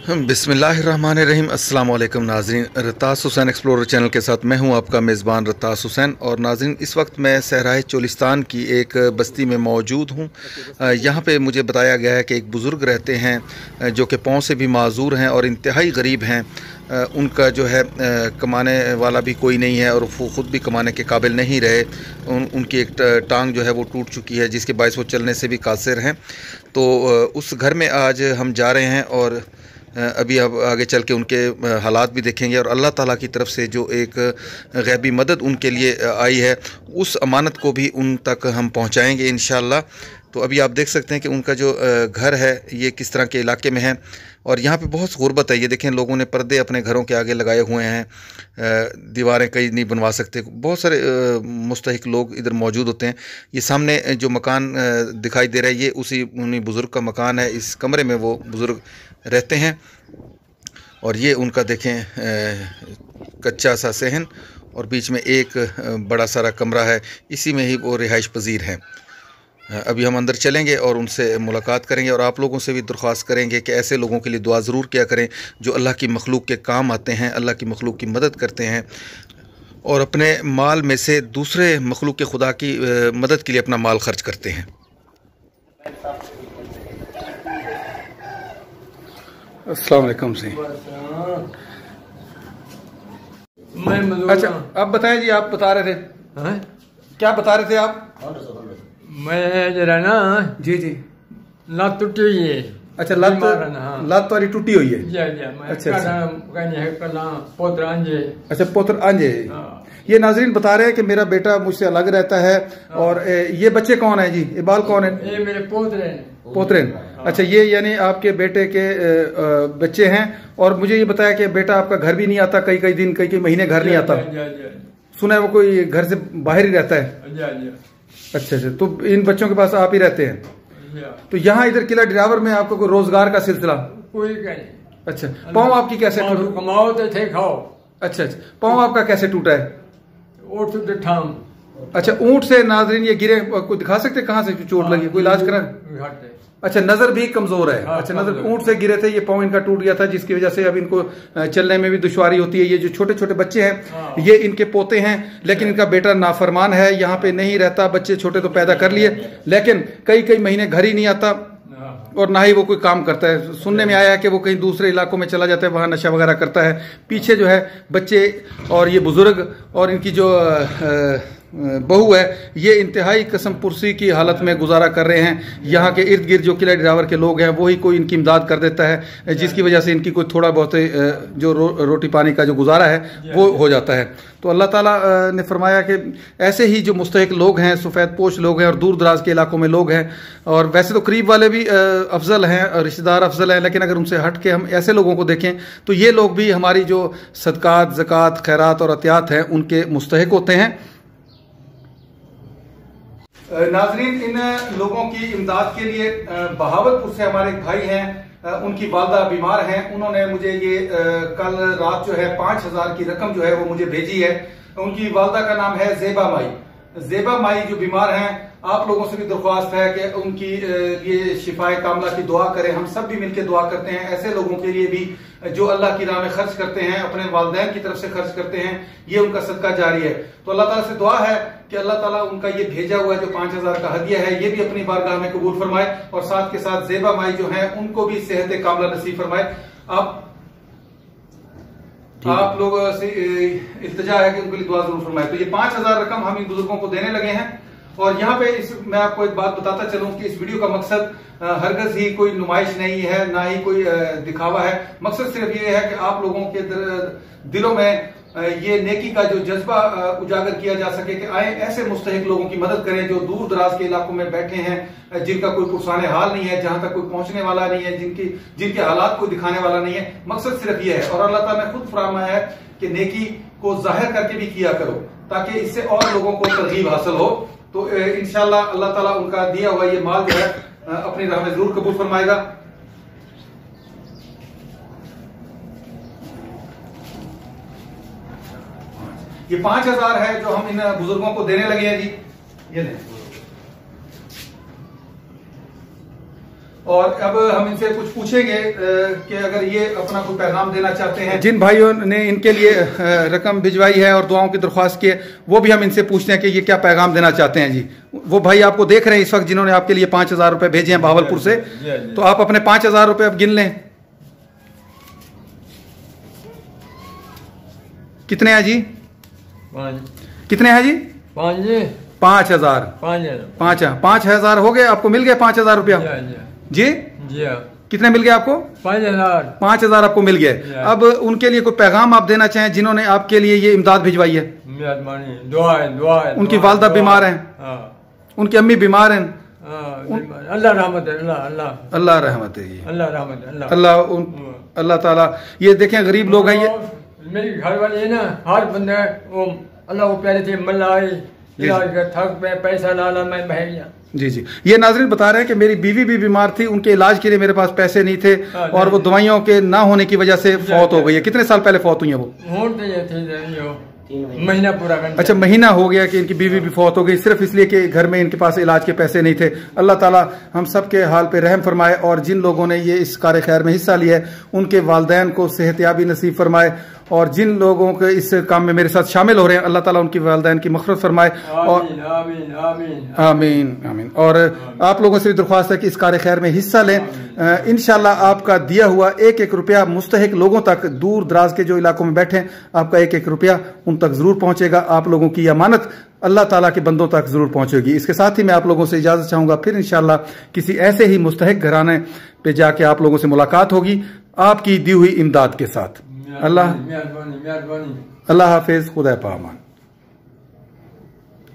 बिस्मिल्लाहिर्रहमानिर्रहीम। अस्सलाम वालेकुम नाज़रीन, रतास हुसैन एक्सप्लोरर चैनल के साथ मैं हूं आपका मेज़बान रतास हुसैन। और नाज़रीन, इस वक्त मैं सहराए चोलिस्तान की एक बस्ती में मौजूद हूं। यहां पे मुझे बताया गया है कि एक बुज़ुर्ग रहते हैं जो कि पाँव से भी माजूर हैं और इंतहाई गरीब हैं। उनका जो है कमाने वाला भी कोई नहीं है और वो ख़ुद भी कमाने के काबिल नहीं रहे। उनकी एक टांग जो है वो टूट चुकी है, जिसके बायस वो चलने से भी कासिर हैं। तो उस घर में आज हम जा रहे हैं और अभी अब आगे चल के उनके हालात भी देखेंगे और अल्लाह ताला की तरफ से जो एक गैबी मदद उनके लिए आई है उस अमानत को भी उन तक हम पहुंचाएंगे इंशाअल्लाह। तो अभी आप देख सकते हैं कि उनका जो घर है ये किस तरह के इलाके में है और यहाँ पे बहुत गुर्बत है। ये देखें, लोगों ने पर्दे अपने घरों के आगे लगाए हुए हैं, दीवारें कई नहीं बनवा सकते। बहुत सारे मुस्तहिक लोग इधर मौजूद होते हैं। ये सामने जो मकान दिखाई दे रहा है ये उन्हीं बुज़ुर्ग का मकान है। इस कमरे में वो बुज़ुर्ग रहते हैं और ये उनका देखें कच्चा सा सहन और बीच में एक बड़ा सारा कमरा है, इसी में ही वो रिहाइश पजीर हैं। अभी हम अंदर चलेंगे और उनसे मुलाकात करेंगे और आप लोगों से भी दरख्वास्त करेंगे कि ऐसे लोगों के लिए दुआ ज़रूर किया करें जो अल्लाह की मखलूक के काम आते हैं, अल्लाह की मखलूक की मदद करते हैं और अपने माल में से दूसरे मखलूक के खुदा की मदद के लिए अपना माल खर्च करते हैं। अस्सलाम वालेकुम से। अच्छा, आप बताएं जी, आप बता रहे थे क्या बता रहे थे आप? मैं जरा ना जी जी, लात टूटी हुई है। अच्छा, लात वाली टूटी हुई है। अच्छा, पोत्र आंजे। अच्छा, पोत्र आंजे। ये नाजरीन बता रहे हैं कि मेरा बेटा मुझसे अलग रहता है। और ये बच्चे कौन है जी? ये बाल कौन है? ये मेरे पोतरे। पोतरेन। अच्छा, ये यानी आपके बेटे के बच्चे हैं। और मुझे ये बताया कि बेटा आपका घर भी नहीं आता, कई कई दिन कई महीने घर नहीं आता। सुना है वो कोई घर से बाहर ही रहता है। अच्छा अच्छा, तो इन बच्चों के पास आप ही रहते हैं। तो यहाँ इधर किला डिरावर में आपको कोई रोजगार का सिलसिला? कोई नहीं। अच्छा, पाँव आपकी कैसे कमाओ तो थे खाओ। अच्छा अच्छा, पाँव आपका कैसे टूटा है? ठाम। अच्छा, ऊंट से नाजरीन ये गिरे, कोई दिखा सकते कहाँ से चोट लगी? कोई इलाज करा? अच्छा, नजर भी कमजोर है। अच्छा, नजर ऊंट से गिरे थे, ये पाँव इनका टूट गया था, जिसकी वजह से अब इनको चलने में भी दुश्वारी होती है। ये जो छोटे छोटे बच्चे हैं ये इनके पोते हैं, लेकिन इनका बेटा नाफरमान है, यहाँ पे नहीं रहता। बच्चे छोटे तो पैदा कर लिए, लेकिन कई महीने घर ही नहीं आता और ना ही वो कोई काम करता है। सुनने में आया है कि वो कहीं दूसरे इलाकों में चला जाता है, वहाँ नशा वगैरह करता है। पीछे जो है बच्चे और ये बुजुर्ग और इनकी जो बहू है ये इंतहाई कसम पुरसी की हालत में गुजारा कर रहे हैं। यहाँ के इर्द गिर्द जो किला डिरावर के लोग हैं वही कोई इनकी इमदाद कर देता है, जिसकी वजह से इनकी कोई थोड़ा बहुत जो रोटी पानी का जो गुजारा है वो हो जाता है। तो अल्लाह ताला ने फरमाया कि ऐसे ही जो मुस्तहिक लोग हैं, सफ़ेद पोश लोग हैं और दूर दराज के इलाकों में लोग हैं, और वैसे तो करीब वाले भी अफजल हैं, रिश्तेदार अफजल हैं, लेकिन अगर उनसे हट के हम ऐसे लोगों को देखें तो ये लोग भी हमारी जो सदकात, ज़कात, खैरात और अतियात हैं उनके मुस्तहिक होते हैं। नाजरीन, इन लोगों की इमदाद के लिए बहावलपुर से हमारे एक भाई हैं, उनकी वालदा बीमार हैं। उन्होंने मुझे ये कल रात जो है 5,000 की रकम जो है वो मुझे भेजी है। उनकी वालदा का नाम है ज़ेबा माई। ज़ेबा माई जो बीमार हैं, आप लोगों से भी दरख्वास्त है कि उनकी ये शिफाए कामला की दुआ करें। हम सब भी मिलकर दुआ करते हैं ऐसे लोगों के लिए भी जो अल्लाह की राह में खर्च करते हैं, अपने वालिदैन की तरफ से खर्च करते हैं। ये उनका सदका जारी है। तो अल्लाह ताला से दुआ है कि अल्लाह ताला उनका ये भेजा हुआ जो 5,000 का हदिया है ये भी अपनी बारगाह में कबूल फरमाए और साथ के साथ ज़ेबा माई जो है उनको भी सेहत कामला नसीब फरमाए। आप लोग से इल्तिजा है कि उनके लिए दुआ जरूर फरमाए। तो ये 5,000 रकम हम इन बुजुर्गों को देने लगे हैं। और यहाँ पे मैं आपको एक बात बताता चलूं कि इस वीडियो का मकसद हरगज ही कोई नुमाइश नहीं है, ना ही कोई दिखावा है। मकसद सिर्फ ये है कि आप लोगों के दिलों में ये नेकी का जो जज्बा उजागर किया जा सके कि आए ऐसे मुस्तहिक लोगों की मदद करें जो दूर दराज के इलाकों में बैठे हैं, जिनका कोई पुरसाने हाल नहीं है, जहां तक कोई पहुंचने वाला नहीं है, जिनके हालात को दिखाने वाला नहीं है। मकसद सिर्फ ये है। और अल्लाह ताला ने खुद फरमाया है कि नेकी को जाहिर करके भी किया करो ताकि इससे और लोगों को तरगीब हासिल हो। तो इंशाअल्लाह अल्लाह ताला उनका दिया हुआ ये माल जो है अपनी राह में जरूर कबूल फरमाएगा। ये 5,000 है जो हम इन बुजुर्गों को देने लगे हैं जी, ये लें। और अब हम इनसे कुछ पूछेंगे कि अगर ये अपना कोई पैगाम देना चाहते हैं, जिन भाइयों ने इनके लिए रकम भिजवाई है और दुआओं की दरख्वास्त की है, वो भी हम इनसे पूछते हैं कि ये क्या पैगाम देना चाहते हैं। जी, वो भाई आपको देख रहे हैं इस वक्त जिन्होंने आपके लिए 5,000 रुपए भेजे हैं भावलपुर से, तो आप अपने 5,000 रुपए अब गिन लें। कितने हैं जी? 5 कितने हैं जी? 5,000। 5,000 हो गए, आपको मिल गए 5,000 रुपया जी? कितने मिल गए आपको? 5,000 आपको मिल गए। अब उनके लिए कोई पैगाम आप देना चाहें जिन्होंने आपके लिए ये इमदाद भिजवाई है? उनकी वालदा बीमार हैं, उनकी अम्मी बीमार हैं, अल्लाह रहमत है, अल्लाह रहमत है, अल्लाह रहमत है, अल्लाह ताला। ये देखें गरीब लोग हैं, ये मेरी घर वाली है ना, हर बंदे वो अल्लाह वो प्यारे थे मलाई इलाज का थक पे पैसा लाला मैं बह गया। जी जी, ये नाज़रीन बता रहे हैं कि मेरी बीवी भी बीमार थी, उनके इलाज के लिए मेरे पास पैसे नहीं थे और वो दवाइयों के ना होने की वजह से फौत हो गई है। कितने साल पहले फौत हुई है वो? महीना पूरा। अच्छा, महीना हो गया कि इनकी बीवी भी फौत हो गई, सिर्फ इसलिए कि घर में इनके पास इलाज के पैसे नहीं थे। अल्लाह ताला हम सब के हाल पे रहम फरमाए और जिन लोगों ने ये इस कार्य खैर में हिस्सा लिया है उनके वालिदैन को सेहतयाबी नसीब फरमाए और जिन लोगों के इस काम में मेरे साथ शामिल हो रहे हैं अल्लाह ताला उनकी वालिदैन की मग़फ़िरत फरमाए। और आमीन आमीन। और आप लोगों से भी दरख्वास्त है कि इस कार्य खैर में हिस्सा लें। इंशाअल्लाह आपका दिया हुआ 1-1 रुपया मुस्तहिक लोगों तक, दूर दराज के जो इलाकों में बैठे हैं, आपका 1-1 रुपया उन तक जरूर पहुंचेगा। आप लोगों की अमानत अल्लाह ताला के बंदों तक जरूर पहुंचेगी। इसके साथ ही मैं आप लोगों से इजाजत चाहूंगा, फिर इंशाअल्लाह किसी ऐसे ही मुस्तहिक घराने पे जाके आप लोगों से मुलाकात होगी आपकी दी हुई इमदाद के साथ। अल्लाह हाफिज, खुदा पामान।